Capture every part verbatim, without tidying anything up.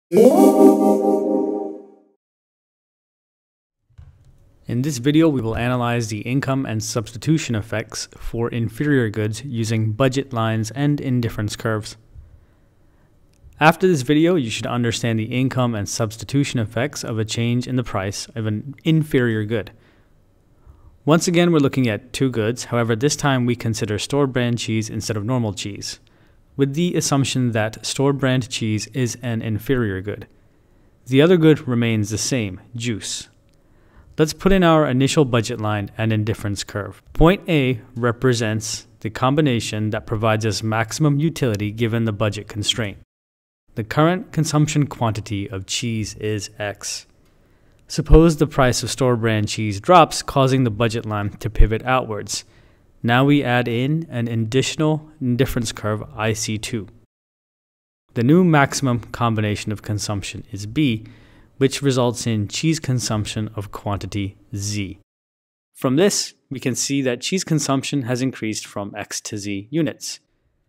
In this video, we will analyze the income and substitution effects for inferior goods using budget lines and indifference curves. After this video, you should understand the income and substitution effects of a change in the price of an inferior good. Once again, we're looking at two goods. However, this time we consider store brand cheese instead of normal cheese, with the assumption that store brand cheese is an inferior good. The other good remains the same, juice. Let's put in our initial budget line and indifference curve. Point A represents the combination that provides us maximum utility given the budget constraint. The current consumption quantity of cheese is X. Suppose the price of store brand cheese drops, causing the budget line to pivot outwards. Now we add in an additional indifference curve I C two. The new maximum combination of consumption is B, which results in cheese consumption of quantity Z. From this, we can see that cheese consumption has increased from X to Z units.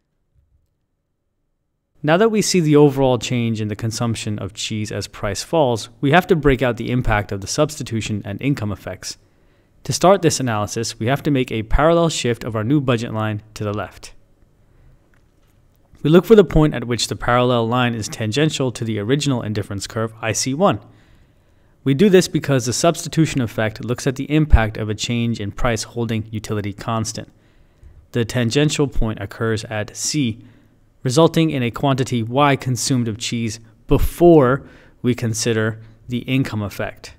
Now that we see the overall change in the consumption of cheese as price falls, we have to break out the impact of the substitution and income effects. To start this analysis, we have to make a parallel shift of our new budget line to the left. We look for the point at which the parallel line is tangential to the original indifference curve I C one. We do this because the substitution effect looks at the impact of a change in price holding utility constant. The tangential point occurs at C, resulting in a quantity Y consumed of cheese before we consider the income effect.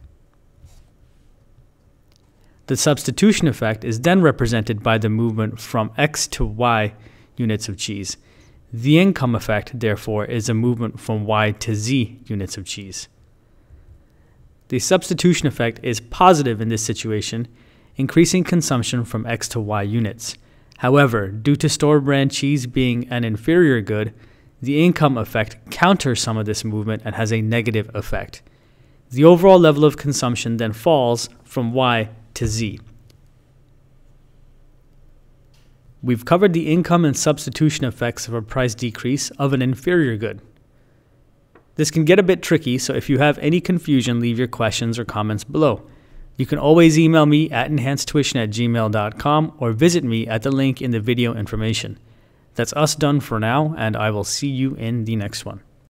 The substitution effect is then represented by the movement from X to Y units of cheese. The income effect, therefore, is a movement from Y to Z units of cheese. The substitution effect is positive in this situation, increasing consumption from X to Y units. However, due to store brand cheese being an inferior good, the income effect counters some of this movement and has a negative effect. The overall level of consumption then falls from Y to Z. We've covered the income and substitution effects of a price decrease of an inferior good. This can get a bit tricky, so if you have any confusion, leave your questions or comments below. You can always email me at enhanced tuition at gmail dot com or visit me at the link in the video information. That's us done for now, and I will see you in the next one.